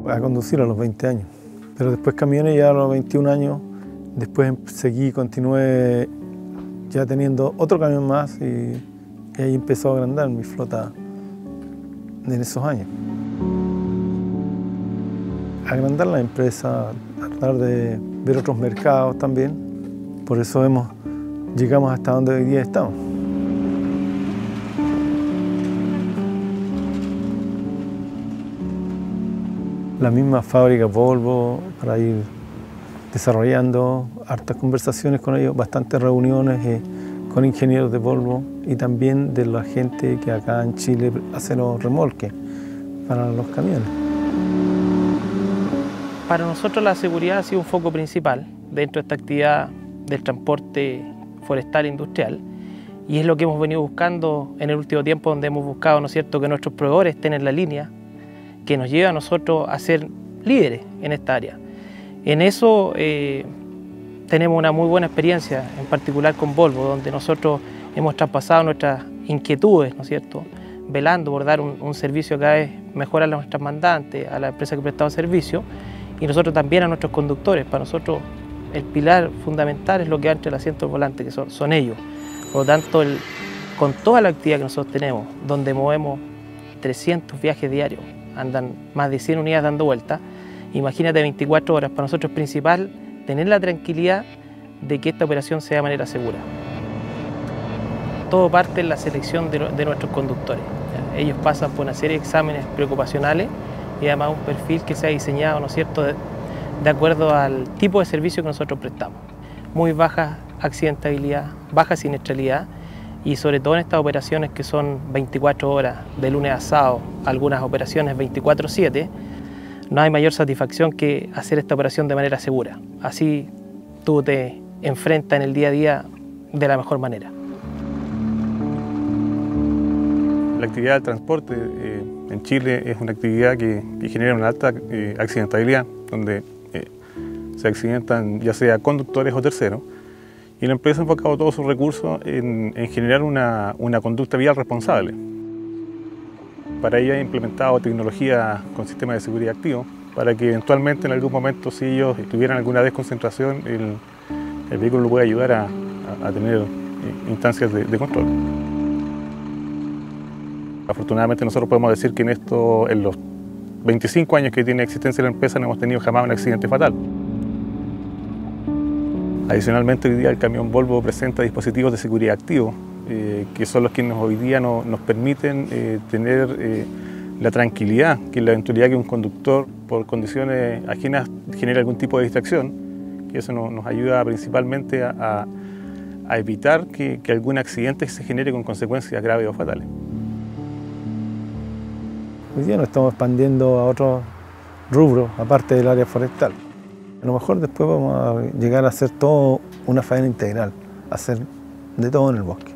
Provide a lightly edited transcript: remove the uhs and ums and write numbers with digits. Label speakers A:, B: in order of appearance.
A: A conducir a los 20 años, pero después camiones ya a los 21 años, después continué ya teniendo otro camión más y ahí empezó a agrandar mi flota en esos años. Agrandar la empresa, tratar de ver otros mercados también, por eso llegamos hasta donde hoy día estamos. La misma fábrica Volvo, para ir desarrollando hartas conversaciones con ellos, bastantes reuniones con ingenieros de Volvo y también de la gente que acá en Chile hace los remolques para los camiones.
B: Para nosotros la seguridad ha sido un foco principal dentro de esta actividad del transporte forestal e industrial, y es lo que hemos venido buscando en el último tiempo, donde hemos buscado, ¿no es cierto?, que nuestros proveedores estén en la línea que nos lleva a nosotros a ser líderes en esta área. En eso tenemos una muy buena experiencia, en particular con Volvo, donde nosotros hemos traspasado nuestras inquietudes, ¿no es cierto?, velando por dar un servicio cada vez mejor a nuestras mandantes, a la empresa que prestamos servicio, y nosotros también a nuestros conductores. Para nosotros el pilar fundamental es lo que va entre el asiento y el volante, que son ellos. Por lo tanto, con toda la actividad que nosotros tenemos, donde movemos 300 viajes diarios, andan más de 100 unidades dando vueltas, imagínate 24 horas, para nosotros es principal tener la tranquilidad de que esta operación sea de manera segura. Todo parte en la selección de nuestros conductores. Ellos pasan por una serie de exámenes preocupacionales y además un perfil que se ha diseñado, ¿no es cierto?, de acuerdo al tipo de servicio que nosotros prestamos. Muy baja accidentabilidad, baja siniestralidad, y sobre todo en estas operaciones que son 24 horas, de lunes a sábado, algunas operaciones 24/7, no hay mayor satisfacción que hacer esta operación de manera segura. Así tú te enfrentas en el día a día de la mejor manera.
C: La actividad del transporte en Chile es una actividad que genera una alta accidentabilidad, donde se accidentan ya sea conductores o terceros, y la empresa ha enfocado todos sus recursos en generar una conducta vial responsable. Para ello ha implementado tecnología con sistemas de seguridad activos, para que eventualmente en algún momento, si ellos tuvieran alguna desconcentración, el vehículo lo pueda ayudar a tener instancias de control. Afortunadamente nosotros podemos decir que en los 25 años que tiene existencia la empresa no hemos tenido jamás un accidente fatal. Adicionalmente, hoy día el camión Volvo presenta dispositivos de seguridad activos, que son los que hoy día nos permiten tener la tranquilidad, que en la eventualidad que un conductor por condiciones ajenas genere algún tipo de distracción, que eso nos ayuda principalmente a evitar que algún accidente se genere con consecuencias graves o fatales.
A: Hoy día nos estamos expandiendo a otros rubros, aparte del área forestal. A lo mejor después vamos a llegar a hacer todo una faena integral, hacer de todo en el bosque.